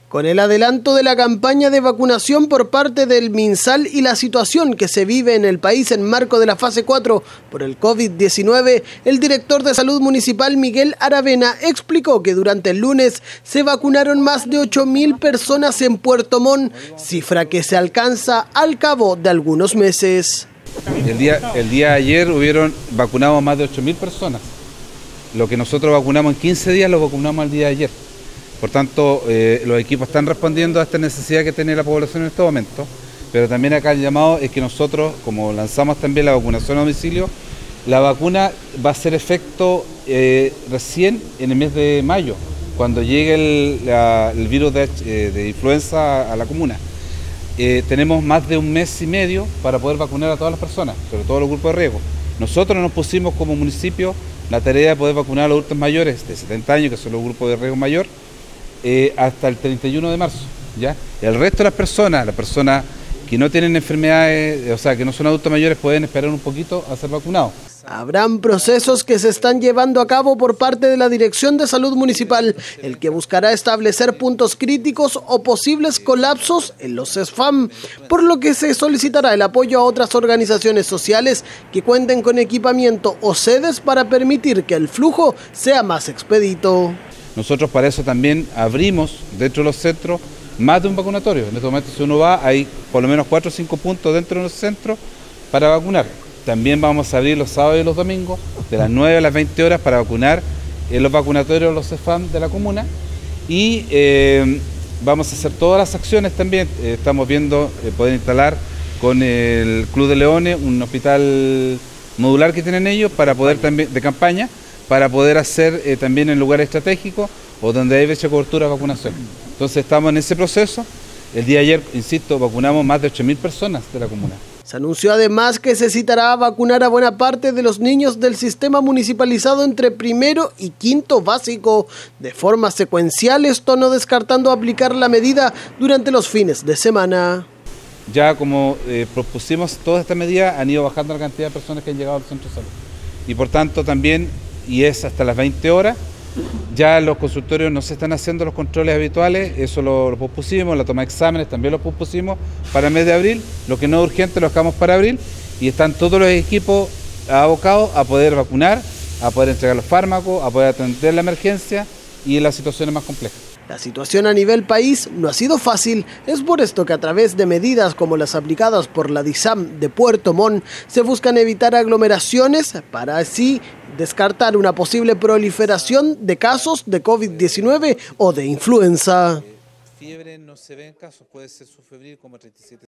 Con el adelanto de la campaña de vacunación por parte del MinSal y la situación que se vive en el país en marco de la fase 4 por el COVID-19, el director de Salud Municipal Miguel Aravena explicó que durante el lunes se vacunaron más de 8.000 personas en Puerto Montt, cifra que se alcanza al cabo de algunos meses. El día de ayer hubieron vacunado más de 8.000 personas. Lo que nosotros vacunamos en 15 días lo vacunamos el día de ayer. Por tanto, los equipos están respondiendo a esta necesidad que tiene la población en este momento, pero también acá el llamado es que nosotros, como lanzamos también la vacunación a domicilio, la vacuna va a hacer efecto recién en el mes de mayo, cuando llegue el virus de influenza a la comuna. Tenemos más de un mes y medio para poder vacunar a todas las personas, sobre todo los grupos de riesgo. Nosotros nos pusimos como municipio la tarea de poder vacunar a los adultos mayores de 70 años, que son los grupos de riesgo mayor, hasta el 31 de marzo, ¿ya? El resto de las personas que no tienen enfermedades, o sea, que no son adultos mayores, pueden esperar un poquito a ser vacunados. Habrán procesos que se están llevando a cabo por parte de la Dirección de Salud Municipal, el que buscará establecer puntos críticos o posibles colapsos en los CESFAM, por lo que se solicitará el apoyo a otras organizaciones sociales que cuenten con equipamiento o sedes para permitir que el flujo sea más expedito. Nosotros para eso también abrimos dentro de los centros más de un vacunatorio. En este momento, si uno va, hay por lo menos 4 o 5 puntos dentro de los centros para vacunar. También vamos a abrir los sábados y los domingos de las 9 a las 20 horas para vacunar en los vacunatorios, los CESFAM de la comuna. Y vamos a hacer todas las acciones también. Estamos viendo poder instalar con el Club de Leones un hospital modular que tienen ellos para poder también de campaña, para poder hacer también en lugares estratégicos o donde hay brecha de cobertura de vacunación. Entonces estamos en ese proceso. El día de ayer, insisto, vacunamos más de 8.000 personas de la comuna. Se anunció además que se citará a vacunar a buena parte de los niños del sistema municipalizado entre primero y quinto básico, de forma secuencial, esto no descartando aplicar la medida durante los fines de semana. Ya como propusimos toda esta medida, han ido bajando la cantidad de personas que han llegado al centro de salud. Y por tanto también, y es hasta las 20 horas, ya los consultorios no se están haciendo los controles habituales, eso lo pospusimos, la toma de exámenes también lo pospusimos para el mes de abril, lo que no es urgente lo dejamos para abril, y están todos los equipos abocados a poder vacunar, a poder entregar los fármacos, a poder atender la emergencia y las situaciones más complejas. La situación a nivel país no ha sido fácil, es por esto que a través de medidas como las aplicadas por la DISAM de Puerto Montt se buscan evitar aglomeraciones para así descartar una posible proliferación de casos de COVID-19 o de influenza. Fiebre no se ve en casos, puede ser subfebril como 37.